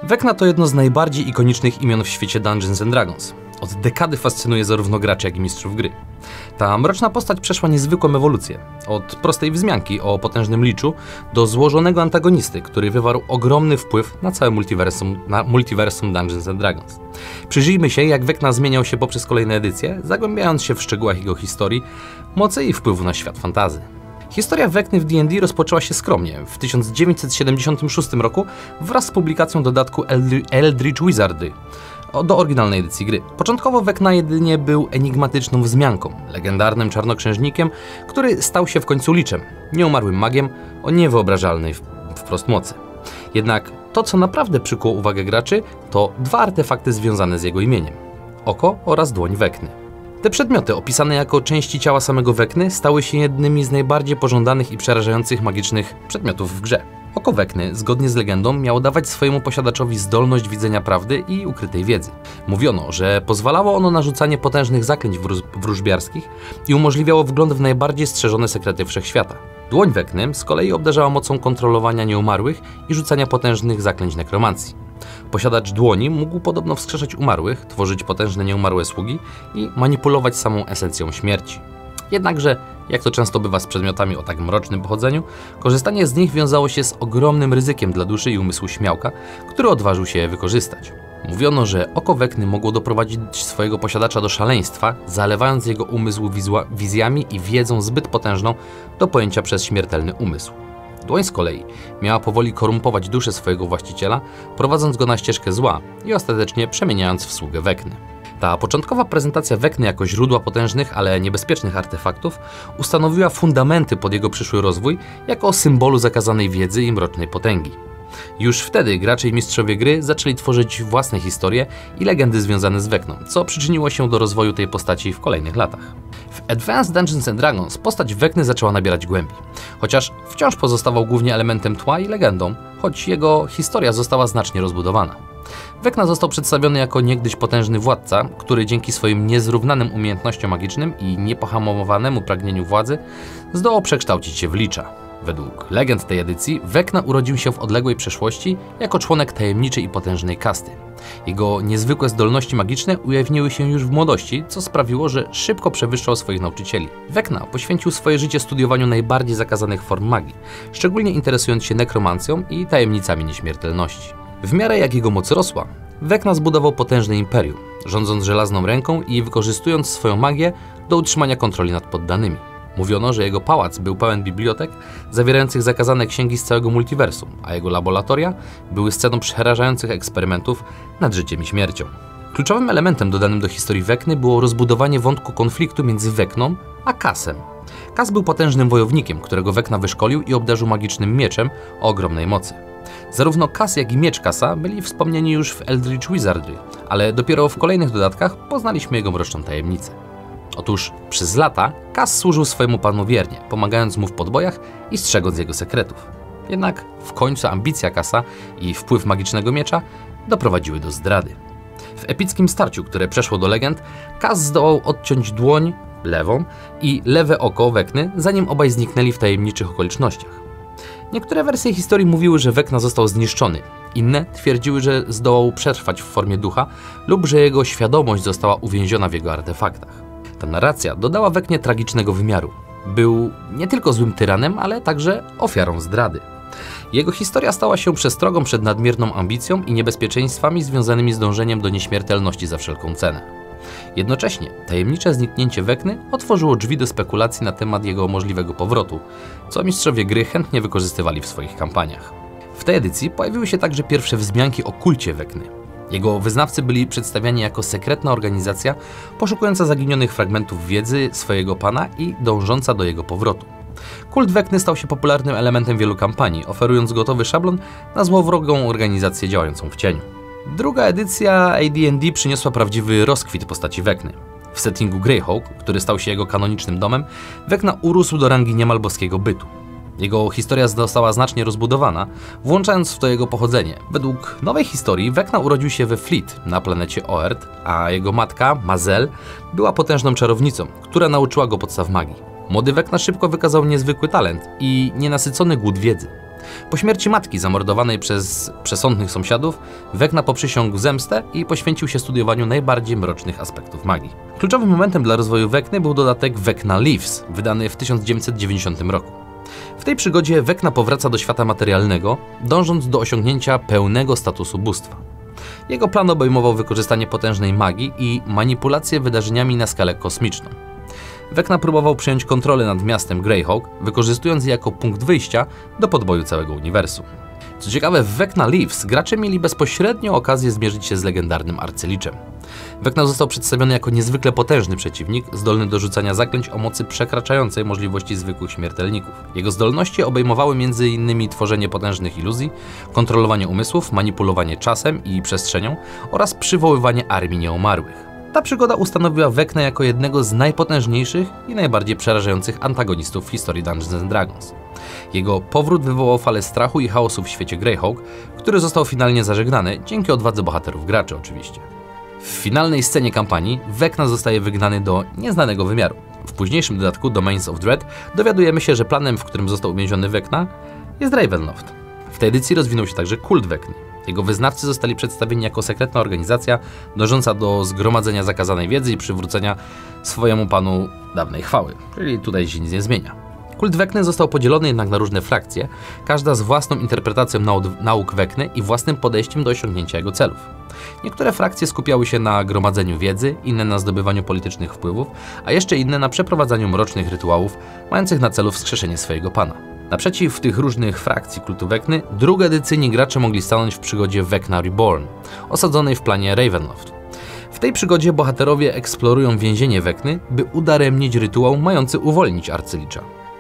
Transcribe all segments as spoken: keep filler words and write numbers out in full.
Vecna to jedno z najbardziej ikonicznych imion w świecie Dungeons and Dragons. Od dekady fascynuje zarówno graczy, jak i mistrzów gry. Ta mroczna postać przeszła niezwykłą ewolucję. Od prostej wzmianki o potężnym liczu do złożonego antagonisty, który wywarł ogromny wpływ na całe multiversum, na multiversum Dungeons and Dragons. Przyjrzyjmy się, jak Vecna zmieniał się poprzez kolejne edycje, zagłębiając się w szczegółach jego historii, mocy i wpływu na świat fantasy. Historia Vecny w D and D rozpoczęła się skromnie w tysiąc dziewięćset siedemdziesiątym szóstym roku wraz z publikacją dodatku Eldritch Wizardry do oryginalnej edycji gry. Początkowo Vecna jedynie był enigmatyczną wzmianką, legendarnym czarnoksiężnikiem, który stał się w końcu liczem, nieumarłym magiem o niewyobrażalnej wprost mocy. Jednak to, co naprawdę przykuło uwagę graczy, to dwa artefakty związane z jego imieniem: oko oraz dłoń Vecny. Te przedmioty, opisane jako części ciała samego Vecny, stały się jednymi z najbardziej pożądanych i przerażających magicznych przedmiotów w grze. Oko Vecny, zgodnie z legendą, miało dawać swojemu posiadaczowi zdolność widzenia prawdy i ukrytej wiedzy. Mówiono, że pozwalało ono na rzucanie potężnych zaklęć wróż wróżbiarskich i umożliwiało wgląd w najbardziej strzeżone sekrety wszechświata. Dłoń Vecny z kolei obdarzała mocą kontrolowania nieumarłych i rzucania potężnych zaklęć nekromancji. Posiadacz dłoni mógł podobno wskrzeszać umarłych, tworzyć potężne nieumarłe sługi i manipulować samą esencją śmierci. Jednakże, jak to często bywa z przedmiotami o tak mrocznym pochodzeniu, korzystanie z nich wiązało się z ogromnym ryzykiem dla duszy i umysłu śmiałka, który odważył się je wykorzystać. Mówiono, że oko Vecny mogło doprowadzić swojego posiadacza do szaleństwa, zalewając jego umysł wizjami i wiedzą zbyt potężną do pojęcia przez śmiertelny umysł. Dłoń z kolei miała powoli korumpować duszę swojego właściciela, prowadząc go na ścieżkę zła i ostatecznie przemieniając w sługę Vecny. Ta początkowa prezentacja Vecny jako źródła potężnych, ale niebezpiecznych artefaktów ustanowiła fundamenty pod jego przyszły rozwój jako symbolu zakazanej wiedzy i mrocznej potęgi. Już wtedy gracze i mistrzowie gry zaczęli tworzyć własne historie i legendy związane z Vecną, co przyczyniło się do rozwoju tej postaci w kolejnych latach. W Advanced Dungeons and Dragons postać Vecny zaczęła nabierać głębi, chociaż wciąż pozostawał głównie elementem tła i legendą, choć jego historia została znacznie rozbudowana. Vecna został przedstawiony jako niegdyś potężny władca, który dzięki swoim niezrównanym umiejętnościom magicznym i niepohamowanemu pragnieniu władzy zdołał przekształcić się w licza. Według legend tej edycji Vecna urodził się w odległej przeszłości jako członek tajemniczej i potężnej kasty. Jego niezwykłe zdolności magiczne ujawniły się już w młodości, co sprawiło, że szybko przewyższał swoich nauczycieli. Vecna poświęcił swoje życie studiowaniu najbardziej zakazanych form magii, szczególnie interesując się nekromancją i tajemnicami nieśmiertelności. W miarę jak jego moc rosła, Vecna zbudował potężne imperium, rządząc żelazną ręką i wykorzystując swoją magię do utrzymania kontroli nad poddanymi. Mówiono, że jego pałac był pełen bibliotek zawierających zakazane księgi z całego multiversum, a jego laboratoria były sceną przerażających eksperymentów nad życiem i śmiercią. Kluczowym elementem dodanym do historii Vecny było rozbudowanie wątku konfliktu między Vecną a Casem. Cas był potężnym wojownikiem, którego Vecna wyszkolił i obdarzył magicznym mieczem o ogromnej mocy. Zarówno Cas, jak i miecz Casa byli wspomniani już w Eldritch Wizardry, ale dopiero w kolejnych dodatkach poznaliśmy jego mroczną tajemnicę. Otóż przez lata Cas służył swojemu panu wiernie, pomagając mu w podbojach i strzegąc jego sekretów. Jednak w końcu ambicja Casa i wpływ magicznego miecza doprowadziły do zdrady. W epickim starciu, które przeszło do legend, Cas zdołał odciąć dłoń lewą i lewe oko Vecny, zanim obaj zniknęli w tajemniczych okolicznościach. Niektóre wersje historii mówiły, że Vecna został zniszczony, inne twierdziły, że zdołał przetrwać w formie ducha lub że jego świadomość została uwięziona w jego artefaktach. Ta narracja dodała Vecnie tragicznego wymiaru. Był nie tylko złym tyranem, ale także ofiarą zdrady. Jego historia stała się przestrogą przed nadmierną ambicją i niebezpieczeństwami związanymi z dążeniem do nieśmiertelności za wszelką cenę. Jednocześnie tajemnicze zniknięcie Vecny otworzyło drzwi do spekulacji na temat jego możliwego powrotu, co mistrzowie gry chętnie wykorzystywali w swoich kampaniach. W tej edycji pojawiły się także pierwsze wzmianki o kulcie Vecny. Jego wyznawcy byli przedstawiani jako sekretna organizacja poszukująca zaginionych fragmentów wiedzy swojego pana i dążąca do jego powrotu. Kult Vecny stał się popularnym elementem wielu kampanii, oferując gotowy szablon na złowrogą organizację działającą w cieniu. Druga edycja A D and D przyniosła prawdziwy rozkwit postaci Vecny. W settingu Greyhawk, który stał się jego kanonicznym domem, Vecna urósł do rangi niemal boskiego bytu. Jego historia została znacznie rozbudowana, włączając w to jego pochodzenie. Według nowej historii Vecna urodził się we Fleet na planecie Oert, a jego matka, Mazel, była potężną czarownicą, która nauczyła go podstaw magii. Młody Vecna szybko wykazał niezwykły talent i nienasycony głód wiedzy. Po śmierci matki zamordowanej przez przesądnych sąsiadów, Vecna poprzysiągł zemstę i poświęcił się studiowaniu najbardziej mrocznych aspektów magii. Kluczowym momentem dla rozwoju Vecny był dodatek Vecna Lives, wydany w tysiąc dziewięćset dziewięćdziesiątym roku. W tej przygodzie Vecna powraca do świata materialnego, dążąc do osiągnięcia pełnego statusu bóstwa. Jego plan obejmował wykorzystanie potężnej magii i manipulację wydarzeniami na skalę kosmiczną. Vecna próbował przejąć kontrolę nad miastem Greyhawk, wykorzystując je jako punkt wyjścia do podboju całego uniwersum. Co ciekawe, w Vecna Lives gracze mieli bezpośrednio okazję zmierzyć się z legendarnym arcyliczem. Vecna został przedstawiony jako niezwykle potężny przeciwnik, zdolny do rzucania zaklęć o mocy przekraczającej możliwości zwykłych śmiertelników. Jego zdolności obejmowały między innymi tworzenie potężnych iluzji, kontrolowanie umysłów, manipulowanie czasem i przestrzenią oraz przywoływanie armii nieumarłych. Ta przygoda ustanowiła Vecnę jako jednego z najpotężniejszych i najbardziej przerażających antagonistów w historii Dungeons and Dragons. Jego powrót wywołał falę strachu i chaosu w świecie Greyhawk, który został finalnie zażegnany dzięki odwadze bohaterów graczy oczywiście. W finalnej scenie kampanii Vecna zostaje wygnany do nieznanego wymiaru. W późniejszym dodatku Domains of Dread dowiadujemy się, że planem, w którym został uwięziony Vecna, jest Ravenloft. W tej edycji rozwinął się także kult Vecny. Jego wyznawcy zostali przedstawieni jako sekretna organizacja dążąca do zgromadzenia zakazanej wiedzy i przywrócenia swojemu panu dawnej chwały, czyli tutaj się nic nie zmienia. Kult Vecny został podzielony jednak na różne frakcje, każda z własną interpretacją nauk Vecny i własnym podejściem do osiągnięcia jego celów. Niektóre frakcje skupiały się na gromadzeniu wiedzy, inne na zdobywaniu politycznych wpływów, a jeszcze inne na przeprowadzaniu mrocznych rytuałów mających na celu wskrzeszenie swojego pana. Naprzeciw tych różnych frakcji kultu Vecny, drugoedycyjni gracze mogli stanąć w przygodzie Vecna Reborn, osadzonej w planie Ravenloft. W tej przygodzie bohaterowie eksplorują więzienie Vecny, by udaremnić rytuał mający uwolnić arcylicza.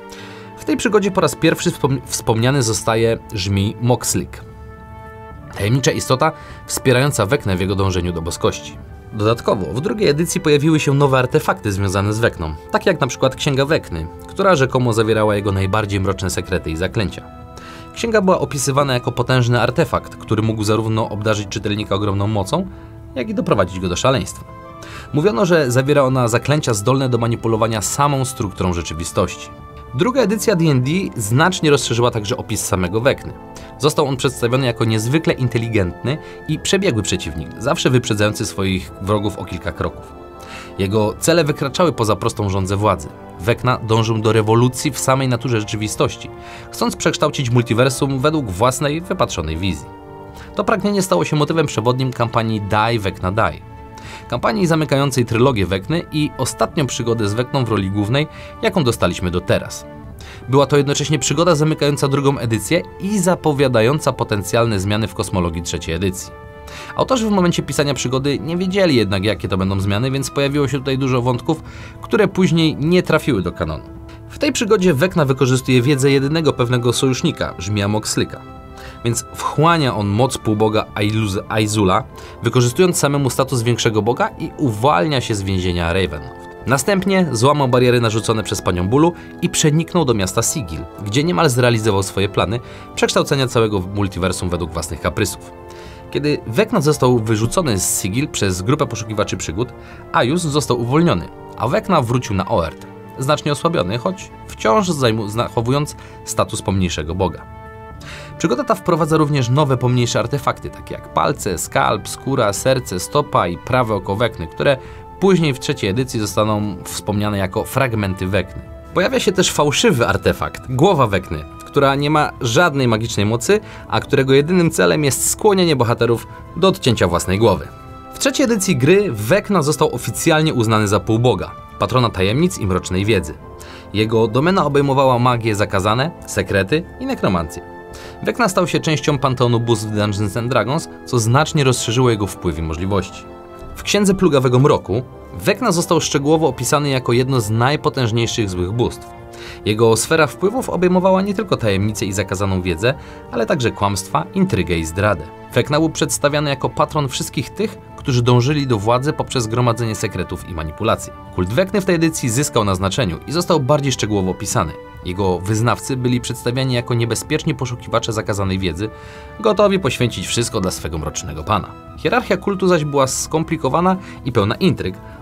W tej przygodzie po raz pierwszy wspom wspomniany zostaje żmij Moxlik, tajemnicza istota wspierająca Vecnę w jego dążeniu do boskości. Dodatkowo w drugiej edycji pojawiły się nowe artefakty związane z Vecną, takie jak na przykład Księga Vecny, która rzekomo zawierała jego najbardziej mroczne sekrety i zaklęcia. Księga była opisywana jako potężny artefakt, który mógł zarówno obdarzyć czytelnika ogromną mocą, jak i doprowadzić go do szaleństwa. Mówiono, że zawiera ona zaklęcia zdolne do manipulowania samą strukturą rzeczywistości. Druga edycja D and D znacznie rozszerzyła także opis samego Vecny. Został on przedstawiony jako niezwykle inteligentny i przebiegły przeciwnik, zawsze wyprzedzający swoich wrogów o kilka kroków. Jego cele wykraczały poza prostą żądzę władzy. Vecna dążył do rewolucji w samej naturze rzeczywistości, chcąc przekształcić multiversum według własnej, wypatrzonej wizji. To pragnienie stało się motywem przewodnim kampanii Die Vecna Die, kampanii zamykającej trylogię Vecny i ostatnią przygodę z Vecną w roli głównej, jaką dostaliśmy do teraz. Była to jednocześnie przygoda zamykająca drugą edycję i zapowiadająca potencjalne zmiany w kosmologii trzeciej edycji. Autorzy w momencie pisania przygody nie wiedzieli jednak, jakie to będą zmiany, więc pojawiło się tutaj dużo wątków, które później nie trafiły do kanonu. W tej przygodzie Vecna wykorzystuje wiedzę jedynego pewnego sojusznika, żmija Moxlika. Więc wchłania on moc półboga Aizula, wykorzystując samemu status większego boga i uwalnia się z więzienia Ravenloft. Następnie złamał bariery narzucone przez panią Bólu i przeniknął do miasta Sigil, gdzie niemal zrealizował swoje plany przekształcenia całego multiversum według własnych kaprysów. Kiedy Vecna został wyrzucony z Sigil przez grupę poszukiwaczy przygód, Aius został uwolniony, a Vecna wrócił na Oert, znacznie osłabiony, choć wciąż zachowując status pomniejszego boga. Przygoda ta wprowadza również nowe pomniejsze artefakty, takie jak palce, skalp, skóra, serce, stopa i prawe oko Vecny, które później w trzeciej edycji zostaną wspomniane jako fragmenty Vecny. Pojawia się też fałszywy artefakt, głowa Vecny, która nie ma żadnej magicznej mocy, a którego jedynym celem jest skłonienie bohaterów do odcięcia własnej głowy. W trzeciej edycji gry Vecna został oficjalnie uznany za półboga, patrona tajemnic i mrocznej wiedzy. Jego domena obejmowała magie zakazane, sekrety i nekromancję. Vecna stał się częścią panteonu bóstw Dungeons and Dragons, co znacznie rozszerzyło jego wpływ i możliwości. W Księdze Plugawego Mroku Vecna został szczegółowo opisany jako jedno z najpotężniejszych złych bóstw. Jego sfera wpływów obejmowała nie tylko tajemnice i zakazaną wiedzę, ale także kłamstwa, intrygę i zdradę. Vecna był przedstawiany jako patron wszystkich tych, którzy dążyli do władzy poprzez gromadzenie sekretów i manipulacji. Kult Vecny w tej edycji zyskał na znaczeniu i został bardziej szczegółowo opisany. Jego wyznawcy byli przedstawiani jako niebezpieczni poszukiwacze zakazanej wiedzy, gotowi poświęcić wszystko dla swego mrocznego pana. Hierarchia kultu zaś była skomplikowana i pełna intryg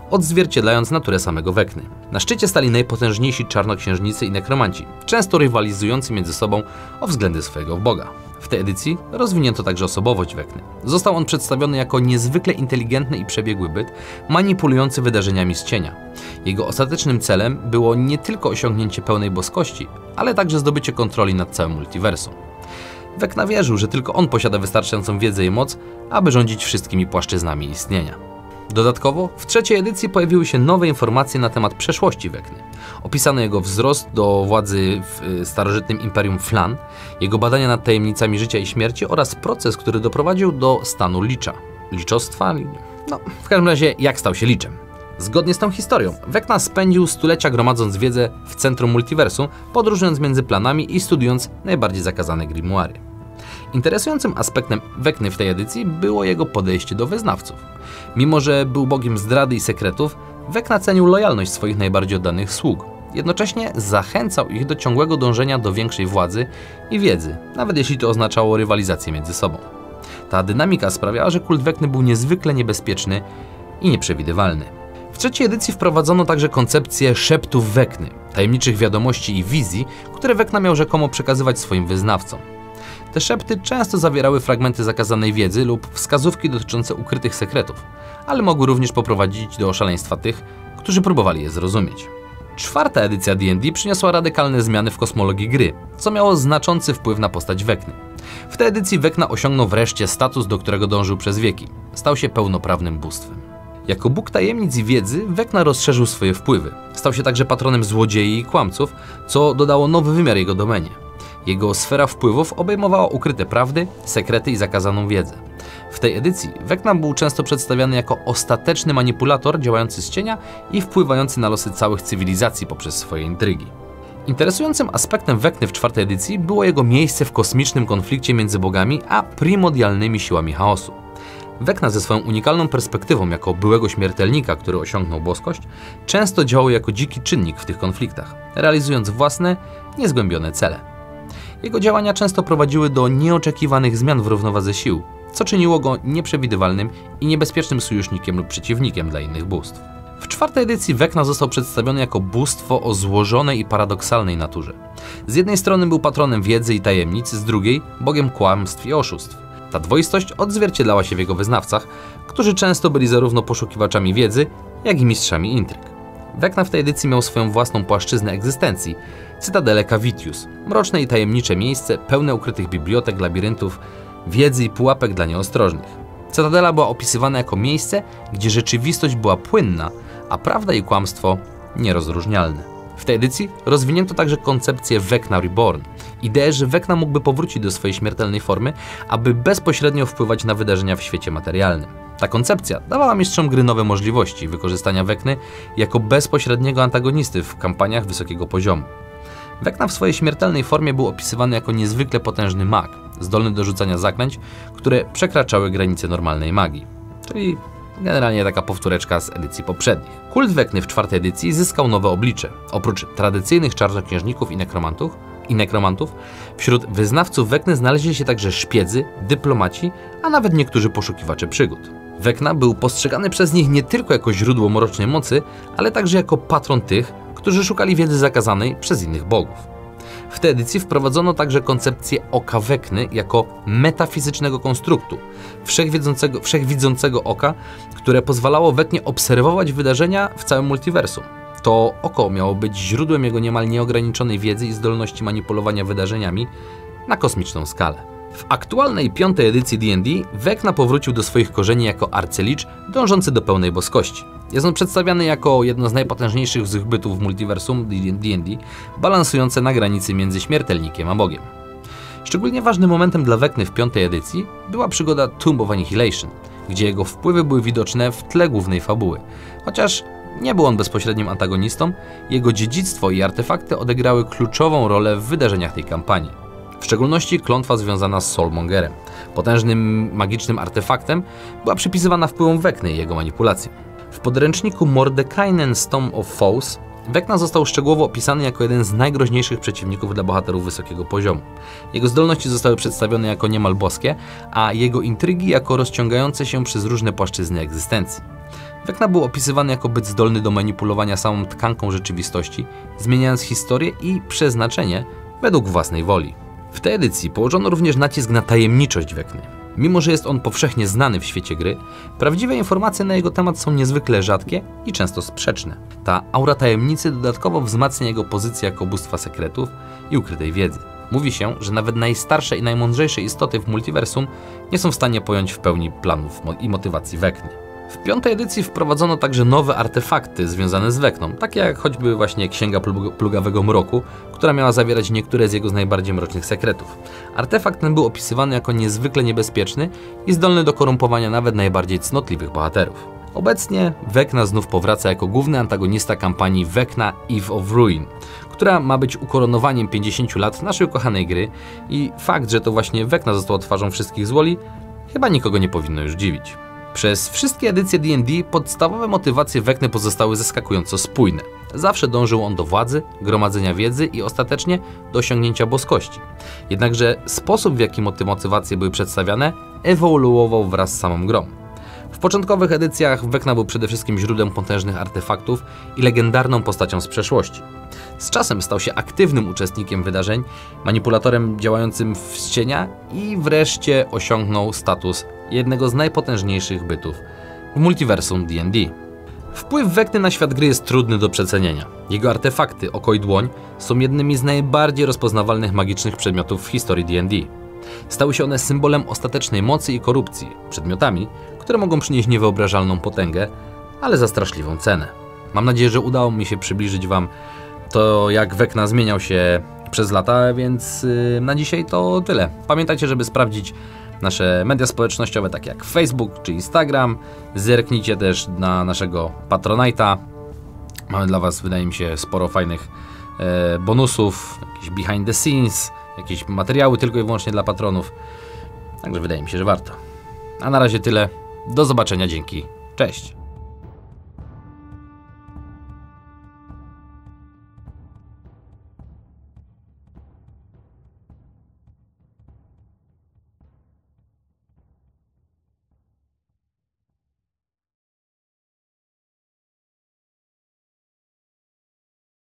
odzwierciedlając naturę samego Vecny. Na szczycie stali najpotężniejsi czarnoksiężnicy i nekromanci, często rywalizujący między sobą o względy swojego Boga. W tej edycji rozwinięto także osobowość Vecny. Został on przedstawiony jako niezwykle inteligentny i przebiegły byt, manipulujący wydarzeniami z cienia. Jego ostatecznym celem było nie tylko osiągnięcie pełnej boskości, ale także zdobycie kontroli nad całym multiversum. Vecna wierzył, że tylko on posiada wystarczającą wiedzę i moc, aby rządzić wszystkimi płaszczyznami istnienia. Dodatkowo w trzeciej edycji pojawiły się nowe informacje na temat przeszłości Vecny. Opisano jego wzrost do władzy w starożytnym imperium Flan, jego badania nad tajemnicami życia i śmierci oraz proces, który doprowadził do stanu licza. Liczostwa? No, w każdym razie jak stał się liczem. Zgodnie z tą historią, Vecna spędził stulecia gromadząc wiedzę w centrum multiversum, podróżując między planami i studiując najbardziej zakazane grimoiry. Interesującym aspektem Vecny w tej edycji było jego podejście do wyznawców. Mimo że był bogiem zdrady i sekretów, Vecna cenił lojalność swoich najbardziej oddanych sług. Jednocześnie zachęcał ich do ciągłego dążenia do większej władzy i wiedzy, nawet jeśli to oznaczało rywalizację między sobą. Ta dynamika sprawiała, że kult Vecny był niezwykle niebezpieczny i nieprzewidywalny. W trzeciej edycji wprowadzono także koncepcję szeptów Vecny, tajemniczych wiadomości i wizji, które Vecna miał rzekomo przekazywać swoim wyznawcom. Te szepty często zawierały fragmenty zakazanej wiedzy lub wskazówki dotyczące ukrytych sekretów, ale mogły również poprowadzić do szaleństwa tych, którzy próbowali je zrozumieć. Czwarta edycja D and D przyniosła radykalne zmiany w kosmologii gry, co miało znaczący wpływ na postać Vecny. W tej edycji Vecna osiągnął wreszcie status, do którego dążył przez wieki. Stał się pełnoprawnym bóstwem. Jako Bóg tajemnic i wiedzy, Vecna rozszerzył swoje wpływy. Stał się także patronem złodziei i kłamców, co dodało nowy wymiar jego domenie. Jego sfera wpływów obejmowała ukryte prawdy, sekrety i zakazaną wiedzę. W tej edycji Vecna był często przedstawiany jako ostateczny manipulator działający z cienia i wpływający na losy całych cywilizacji poprzez swoje intrygi. Interesującym aspektem Vecny w czwartej edycji było jego miejsce w kosmicznym konflikcie między bogami a primordialnymi siłami chaosu. Vecna ze swoją unikalną perspektywą jako byłego śmiertelnika, który osiągnął boskość, często działał jako dziki czynnik w tych konfliktach, realizując własne, niezgłębione cele. Jego działania często prowadziły do nieoczekiwanych zmian w równowadze sił, co czyniło go nieprzewidywalnym i niebezpiecznym sojusznikiem lub przeciwnikiem dla innych bóstw. W czwartej edycji Vecna został przedstawiony jako bóstwo o złożonej i paradoksalnej naturze. Z jednej strony był patronem wiedzy i tajemnic, z drugiej bogiem kłamstw i oszustw. Ta dwoistość odzwierciedlała się w jego wyznawcach, którzy często byli zarówno poszukiwaczami wiedzy, jak i mistrzami intryg. Vecna w tej edycji miał swoją własną płaszczyznę egzystencji, cytadelę Cavitius, mroczne i tajemnicze miejsce pełne ukrytych bibliotek, labiryntów, wiedzy i pułapek dla nieostrożnych. Cytadela była opisywana jako miejsce, gdzie rzeczywistość była płynna, a prawda i kłamstwo nierozróżnialne. W tej edycji rozwinięto także koncepcję Vecna Reborn, ideę, że Vecna mógłby powrócić do swojej śmiertelnej formy, aby bezpośrednio wpływać na wydarzenia w świecie materialnym. Ta koncepcja dawała mistrzom gry nowe możliwości wykorzystania Vecny jako bezpośredniego antagonisty w kampaniach wysokiego poziomu. Vecna w swojej śmiertelnej formie był opisywany jako niezwykle potężny mag, zdolny do rzucania zaklęć, które przekraczały granice normalnej magii. Czyli generalnie taka powtóreczka z edycji poprzednich. Kult Vecny w czwartej edycji zyskał nowe oblicze. Oprócz tradycyjnych czarnoksiężników i nekromantów, i nekromantów, wśród wyznawców Vecny znaleźli się także szpiedzy, dyplomaci, a nawet niektórzy poszukiwacze przygód. Vecna był postrzegany przez nich nie tylko jako źródło mrocznej mocy, ale także jako patron tych, którzy szukali wiedzy zakazanej przez innych bogów. W tej edycji wprowadzono także koncepcję oka Vecny jako metafizycznego konstruktu, wszechwiedzącego, wszechwidzącego oka, które pozwalało Vecnie obserwować wydarzenia w całym multiversum. To oko miało być źródłem jego niemal nieograniczonej wiedzy i zdolności manipulowania wydarzeniami na kosmiczną skalę. W aktualnej piątej edycji D and D Vecna powrócił do swoich korzeni jako arcylicz dążący do pełnej boskości. Jest on przedstawiany jako jedno z najpotężniejszych złych bytów w multiversum D and D, balansujące na granicy między śmiertelnikiem a bogiem. Szczególnie ważnym momentem dla Vecny w piątej edycji była przygoda Tomb of Annihilation, gdzie jego wpływy były widoczne w tle głównej fabuły. Chociaż nie był on bezpośrednim antagonistą, jego dziedzictwo i artefakty odegrały kluczową rolę w wydarzeniach tej kampanii. W szczególności klątwa związana z Soulmongerem, potężnym magicznym artefaktem, była przypisywana wpływom Vecny i jego manipulacji. W podręczniku Mordekainen's Tome of Foes Vecna został szczegółowo opisany jako jeden z najgroźniejszych przeciwników dla bohaterów wysokiego poziomu. Jego zdolności zostały przedstawione jako niemal boskie, a jego intrygi jako rozciągające się przez różne płaszczyzny egzystencji. Vecna był opisywany jako byt zdolny do manipulowania samą tkanką rzeczywistości, zmieniając historię i przeznaczenie według własnej woli. W tej edycji położono również nacisk na tajemniczość Vecny. Mimo że jest on powszechnie znany w świecie gry, prawdziwe informacje na jego temat są niezwykle rzadkie i często sprzeczne. Ta aura tajemnicy dodatkowo wzmacnia jego pozycję jako bóstwa sekretów i ukrytej wiedzy. Mówi się, że nawet najstarsze i najmądrzejsze istoty w multiversum nie są w stanie pojąć w pełni planów i motywacji Vecny. W piątej edycji wprowadzono także nowe artefakty związane z Vecną, takie jak choćby właśnie Księga Plugawego Mroku, która miała zawierać niektóre z jego z najbardziej mrocznych sekretów. Artefakt ten był opisywany jako niezwykle niebezpieczny i zdolny do korumpowania nawet najbardziej cnotliwych bohaterów. Obecnie Vecna znów powraca jako główny antagonista kampanii Vecna Eve of Ruin, która ma być ukoronowaniem pięćdziesięciu lat naszej ukochanej gry i fakt, że to właśnie Vecna została twarzą wszystkich złoli, chyba nikogo nie powinno już dziwić. Przez wszystkie edycje D and D podstawowe motywacje Vecny pozostały zaskakująco spójne. Zawsze dążył on do władzy, gromadzenia wiedzy i ostatecznie do osiągnięcia boskości. Jednakże sposób, w jaki te motywacje były przedstawiane, ewoluował wraz z samą grą. W początkowych edycjach Vecna był przede wszystkim źródłem potężnych artefaktów i legendarną postacią z przeszłości. Z czasem stał się aktywnym uczestnikiem wydarzeń, manipulatorem działającym z cienia i wreszcie osiągnął status jednego z najpotężniejszych bytów w multiversum D and D. Wpływ Vecny na świat gry jest trudny do przecenienia. Jego artefakty, oko i dłoń, są jednymi z najbardziej rozpoznawalnych magicznych przedmiotów w historii D and D. Stały się one symbolem ostatecznej mocy i korupcji, przedmiotami, które mogą przynieść niewyobrażalną potęgę, ale za straszliwą cenę. Mam nadzieję, że udało mi się przybliżyć Wam to, jak Vecna zmieniał się przez lata, więc yy, na dzisiaj to tyle. Pamiętajcie, żeby sprawdzić nasze media społecznościowe, takie jak Facebook czy Instagram. Zerknijcie też na naszego Patronite'a. Mamy dla Was, wydaje mi się, sporo fajnych e, bonusów, jakieś behind the scenes, jakieś materiały tylko i wyłącznie dla patronów. Także wydaje mi się, że warto. A na razie tyle. Do zobaczenia, dzięki. Cześć!